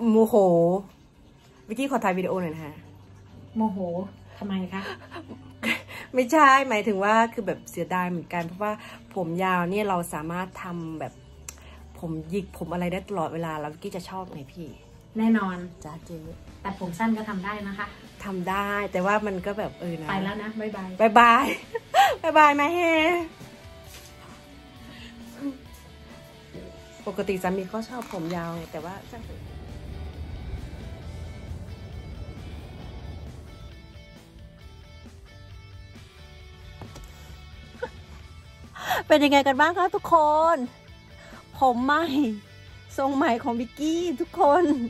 โมโหวิกกี้ขอถ่ายวิดีโอหน่อยนะคะโมโหทำไมคะไม่ใช่หมายถึงว่าคือแบบเสียดายเหมือนกันเพราะว่าผมยาวเนี่ยเราสามารถทำแบบผมหยิกผมอะไรได้ตลอดเวลาแล้ววิกกี้จะชอบไงพี่แน่นอนจ้าเจ๊แต่ผมสั้นก็ทำได้นะคะทำได้แต่ว่ามันก็แบบนะไปแล้วนะบ๊ายบายบ๊ายบายบ๊ายบายไหมเฮปกติสามีเขาชอบผมยาวแต่ว่าเป็นยังไงกันบ้างคะทุกคนผมใหม่ทรงใหม่ของวิกกี้ทุกคน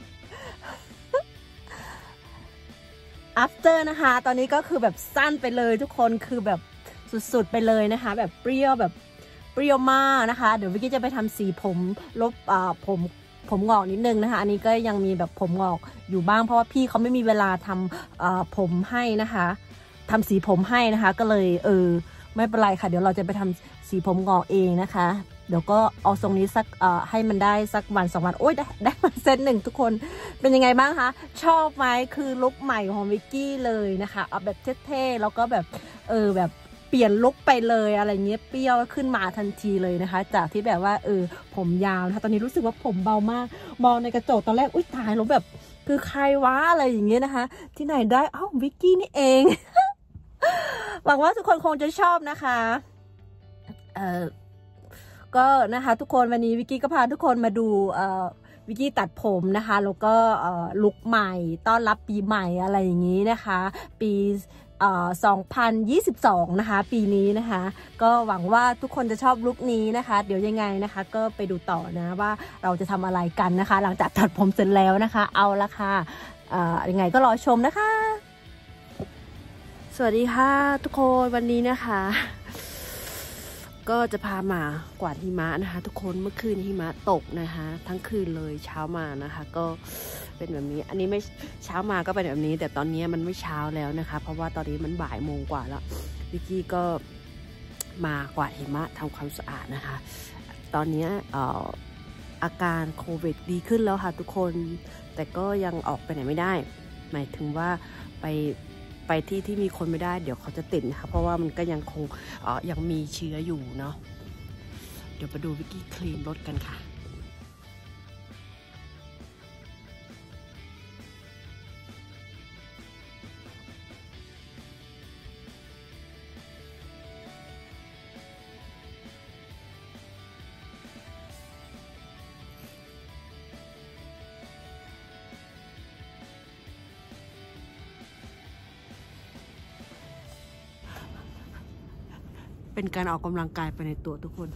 after นะคะตอนนี้ก็คือแบบสั้นไปเลยทุกคนคือแบบสุดๆไปเลยนะคะแบบเปรี้ยวแบบเปรี้ยวมากนะคะเดี๋ยววิกกี้จะไปทำสีผมลบผมงอกนิดนึงนะคะอันนี้ก็ยังมีแบบผมงอกอยู่บ้างเพราะว่าพี่เขาไม่มีเวลาทำผมให้นะคะทำสีผมให้นะคะก็เลยไม่เป็นไรค่ะเดี๋ยวเราจะไปทำสีผมงอกเองนะคะเดี๋ยวก็เอาทรงนี้สักให้มันได้สักวัน2 วันโอ๊ยได้มาเซตหนึ่งทุกคนเป็นยังไงบ้างคะชอบไหมคือลุคใหม่ของวิกกี้เลยนะคะเอาแบบเท่ๆแล้วก็แบบแบบเปลี่ยนลุคไปเลยอะไรเงี้ยเปรี้ยวขึ้นมาทันทีเลยนะคะจากที่แบบว่าผมยาวนะคะตอนนี้รู้สึกว่าผมเบามากมองในกระจกตอนแรกอุ๊ยตายแล้วแบบคือใครวะอะไรอย่างเงี้ยนะคะที่ไหนได้อ้าววิกกี้นี่เอง หวังว่าทุกคนคงจะชอบนะคะก็นะคะทุกคนวันนี้วิกกี้ก็พาทุกคนมาดูวิกกี้ตัดผมนะคะแล้วก็ลุคใหม่ต้อนรับปีใหม่อะไรอย่างนี้นะคะปี2022นะคะปีนี้นะคะก็หวังว่าทุกคนจะชอบลุคนี้นะคะเดี๋ยวยังไงนะคะก็ไปดูต่อนะว่าเราจะทำอะไรกันนะคะหลังจากตัดผมเสร็จแล้วนะคะเอาละค่ะยังไงก็รอชมนะคะสวัสดีค่ะทุกคนวันนี้นะคะก็จะพามากวาดหิมะนะคะทุกคนเมื่อคืนหิมะตกนะคะทั้งคืนเลยเช้ามานะคะก็เป็นแบบนี้อันนี้ไม่เช้ามาก็เป็นแบบนี้แต่ตอนนี้มันไม่เช้าแล้วนะคะเพราะว่าตอนนี้มันบ่ายโมงกว่าแล้ววิกกี้ก็มากวาดหิมะทำความสะอาดนะคะตอนนี้อาการโควิดดีขึ้นแล้วค่ะทุกคนแต่ก็ยังออกไปไหนไม่ได้หมายถึงว่าไปที่มีคนไม่ได้เดี๋ยวเขาจะติดนะคะเพราะว่ามันก็ยังคงยังมีเชื้ออยู่เนาะเดี๋ยวไปดูวิกกี้คลีนรถกันค่ะเป็นการออกกำลังกายไปในตัวทุกคน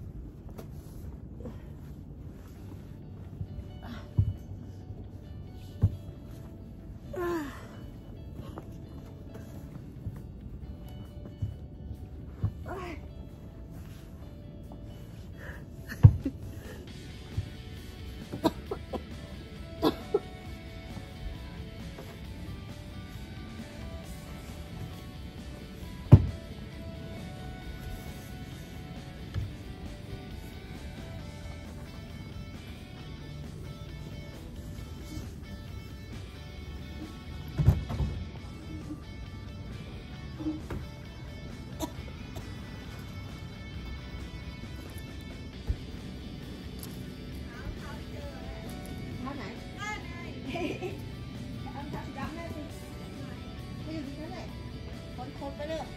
คนไปเลย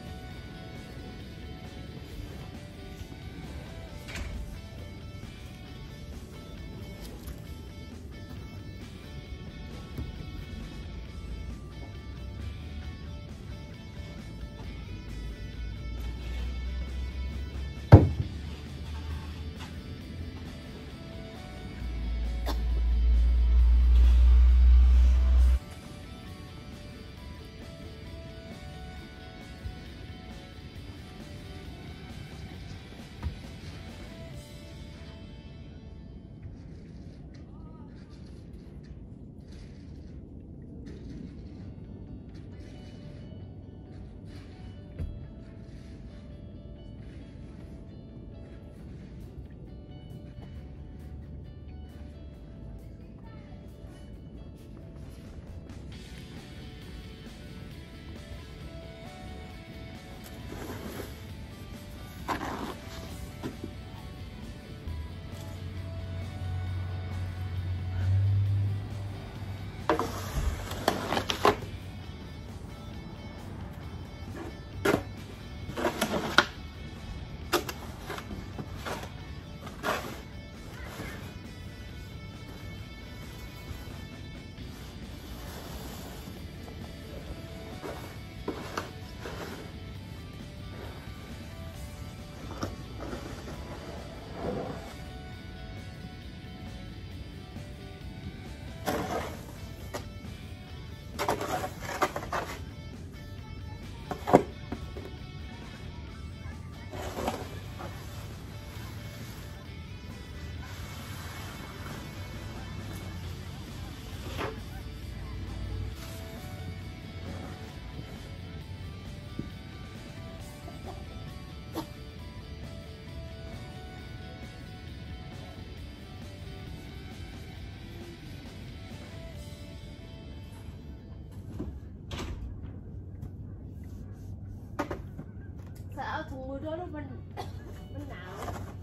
ด้วยลูกมันหนาว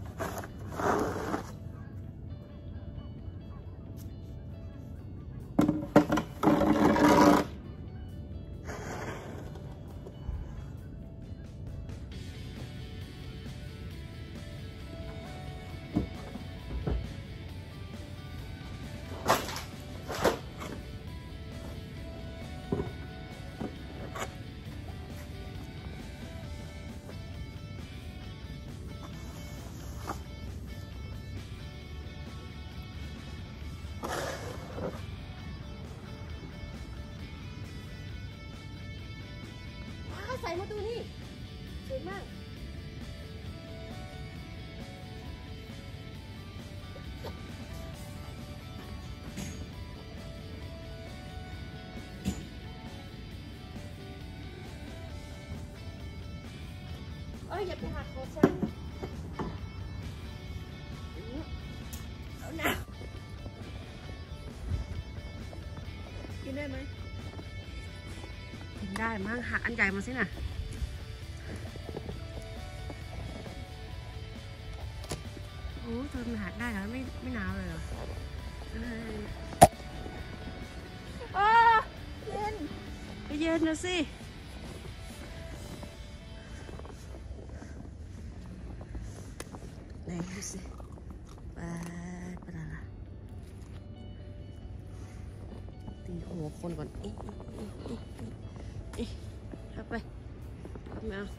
ใส่มาดูนี่สวยมากอย่าไปหักคอฉันเอาหนาวกินได้ไหมกินได้มั้งหักอันใหญ่มาสิน่ะโอ้เธอมันหักได้แล้วไม่หนาวเลยเหรอเย็นไปเย็นนะสิไหนดูสิไปอะไรตีหัวคนก่อนเข้าไปไม่เอา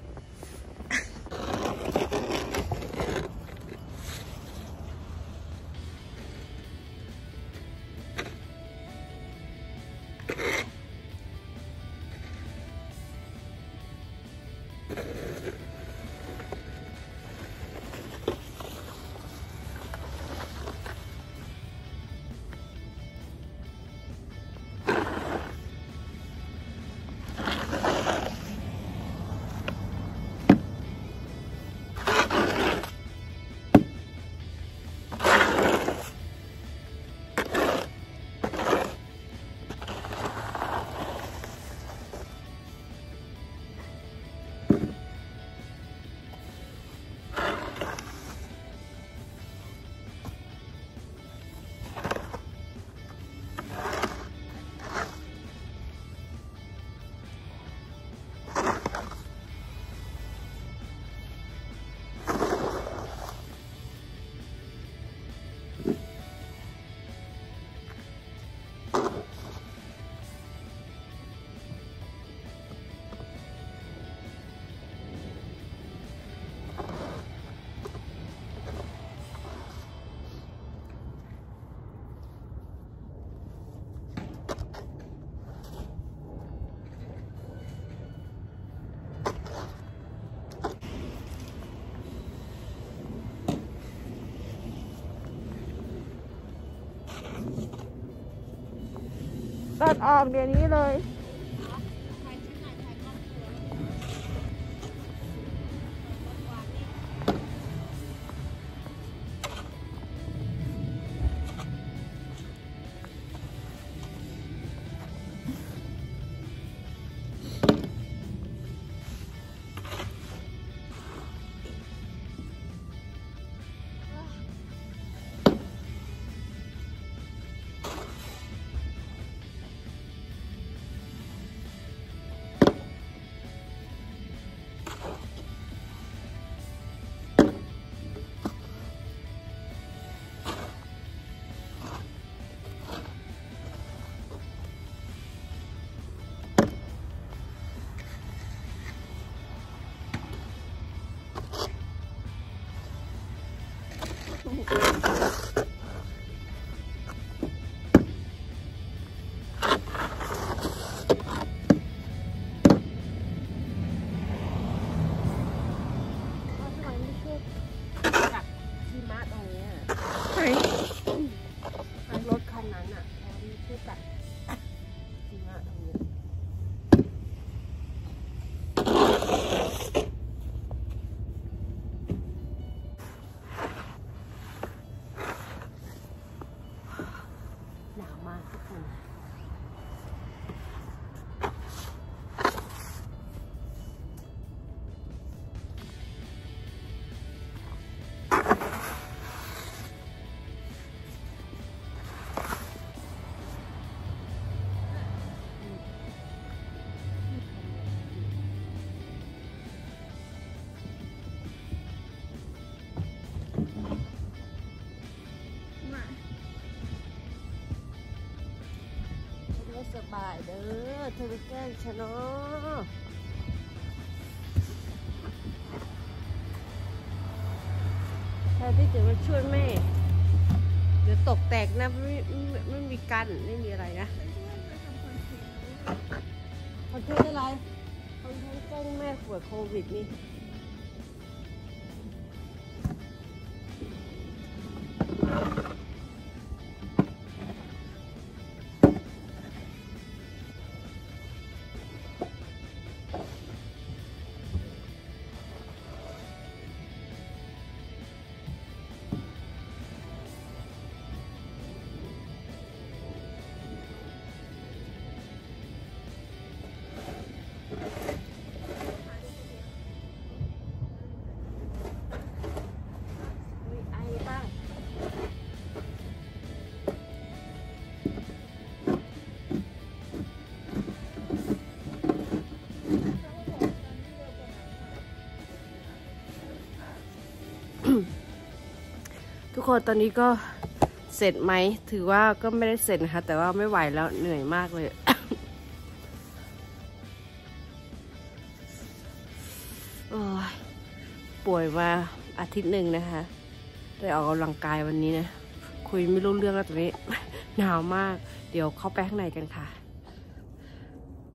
ตัดออกเดี๋ยวนี้เลยรถคันนั้นอ่ะพอที่ช่วยตัดหิมะตรงนี้หนาวมากทุกคนสบายเด้อเธอไปแกล้งฉันเนาะแทนที่จะมาช่วยแม่เดี๋ยวตกแตกนะไม่มีกันไม่มีอะไรนะคอนเทนต์อะไรคอนเทนต์แกล้งแม่ป่วยโควิดนี่ทุกคนตอนนี้ก็เสร็จไหมถือว่าก็ไม่ได้เสร็จนะคะแต่ว่าไม่ไหวแล้วเหนื่อยมากเลย โอ้ยป่วยมาอาทิตย์หนึ่งนะคะได้ออกกำลังกายวันนี้นะคุยไม่รู้เรื่องแล้วตอนนี้ หนาวมากเดี๋ยวเข้าไปข้างในกันค่ะ